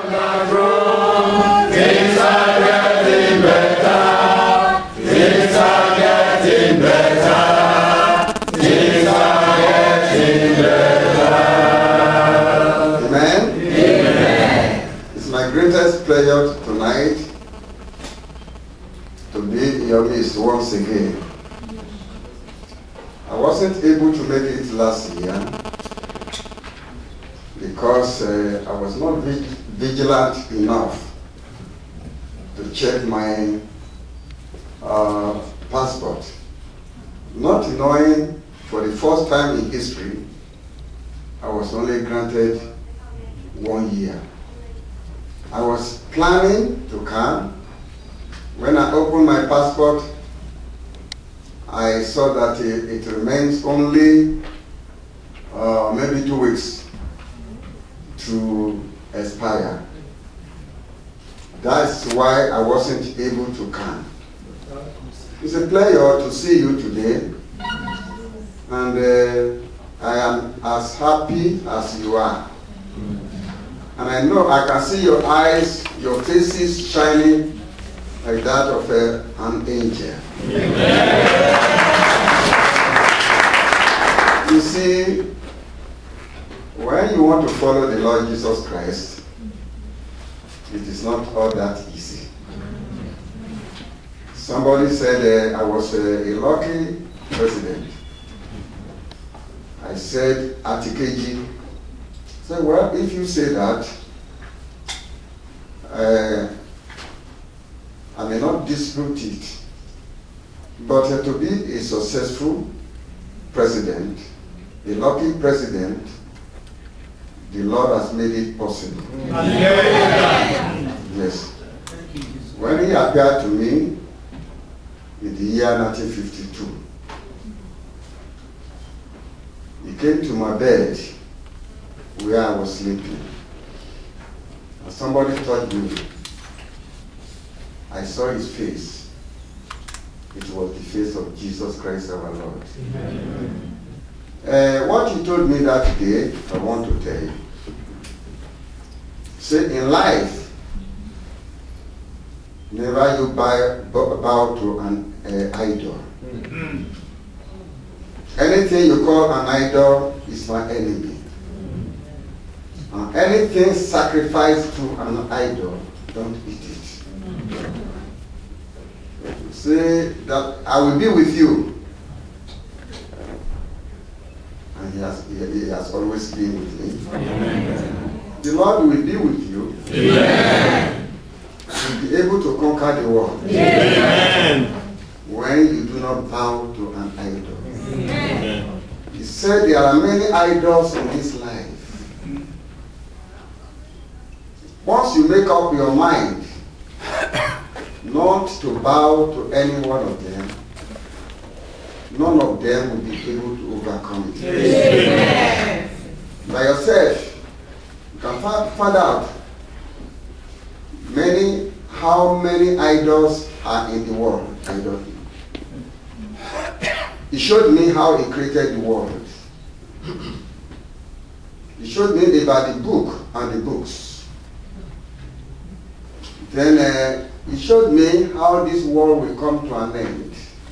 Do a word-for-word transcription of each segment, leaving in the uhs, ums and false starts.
Pleasure tonight to be in your midst once again. I wasn't able to make it last year because uh, I was not vig vigilant enough to check my uh, passport, not knowing for the first time in history I was only granted one year. I was planning to come. When I opened my passport, I saw that it, it remains only uh, maybe two weeks to expire. That's why I wasn't able to come. It's a pleasure to see you today, and uh, I am as happy as you are. And I know I can see your eyes, your faces shining like that of a, an angel. Amen. You see, when you want to follow the Lord Jesus Christ, it is not all that easy. Somebody said uh, I was uh, a lucky president. I said, Atikeji. So, well, if you say that, uh, I may not dispute it, but uh, to be a successful president, a lucky president, the Lord has made it possible. Yes. When he appeared to me in the year nineteen fifty-two, he came to my bed where I was sleeping. And somebody touched me. I saw his face. It was the face of Jesus Christ our Lord. Amen. Uh, what he told me that day, I want to tell you. Say, in life, never you buy, bow to an uh, idol. Mm-hmm. Anything you call an idol is my enemy. Uh, anything sacrificed to an idol, don't eat it. Say that I will be with you. And he has, he, he has always been with me. Amen. The Lord will be with you. Amen. And be able to conquer the world. Amen. When you do not bow to an idol. Amen. He said there are many idols in this life. Once you make up your mind not to bow to any one of them, none of them will be able to overcome it. Amen. By yourself, you can find out many, how many idols are in the world. I don't know. He showed me how he created the world. He showed me about the book and the books. Then uh, he showed me how this world will come to an end.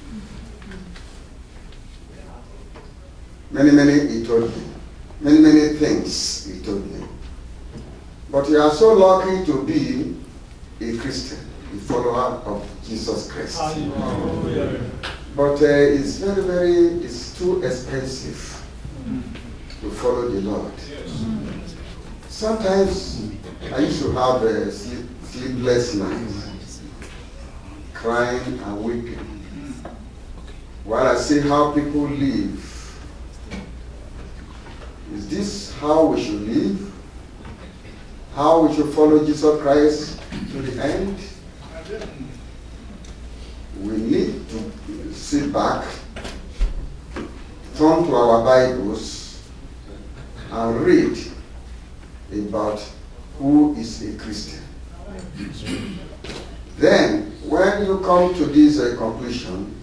Many, many, he told me. Many, many things he told me. But you are so lucky to be a Christian, a follower of Jesus Christ. Hallelujah. But uh, it's very, very, it's too expensive to follow the Lord. Yes. Sometimes I used to have a sleep sleepless nights, crying and weeping, while I see how people live. Is this how we should live? How we should follow Jesus Christ to the end? We need to sit back, turn to our Bibles, and read about who is a Christian. Then, when you come to this uh, conclusion,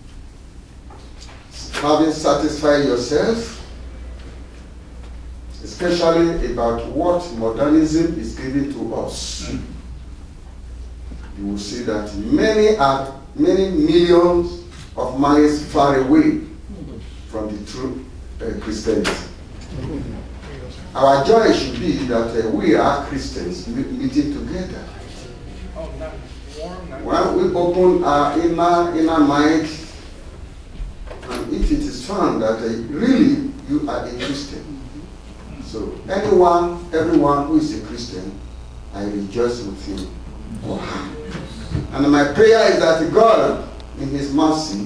having satisfied yourself, it's especially about what modernism is giving to us, you will see that many are many millions of miles far away from the true uh, Christianity. Our joy should be that uh, we are Christians meeting together. When we open our inner inner mind, and if it is found that uh, really you are a Christian, so anyone, everyone who is a Christian, I rejoice with him or her. And my prayer is that God, in His mercy,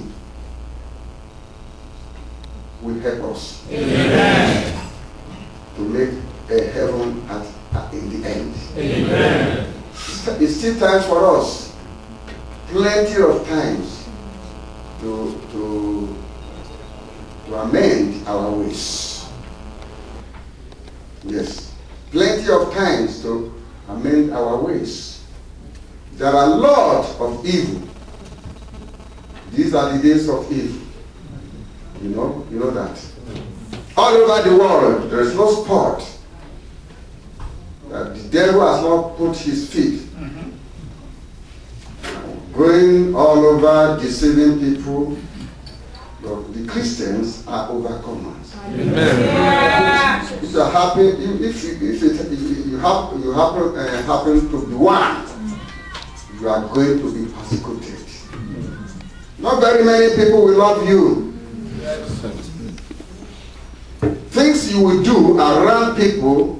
will help us. Amen. To make a heaven at, at in the end. Amen. It's, it's still time for us, plenty of times to to to amend our ways. Yes, plenty of times to amend our ways. There are a lot of evil. These are the days of evil. You know, you know that. All over the world, there is no spot that the devil has not put his feet. Mm-hmm. Going all over, deceiving people. But the Christians are overcomers. Amen. Yeah. If you are happy, if you, if it, you happen, you happen, uh, happen to be one, you are going to be persecuted. Not very many people will love you. Things you will do around people,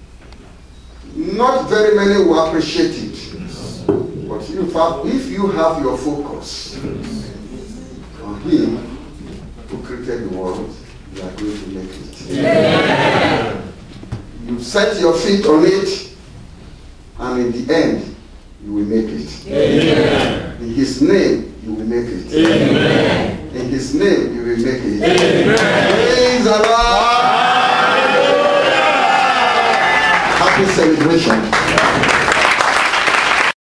not very many will appreciate it. But in fact, if you have your focus on Him who created the world, you are going to make it. Yeah. You set your feet on it, and in the end, you will make it. Yeah. In His name, you will make it. Amen. In His name, you will make it. Amen. Praise the Lord. Happy celebration.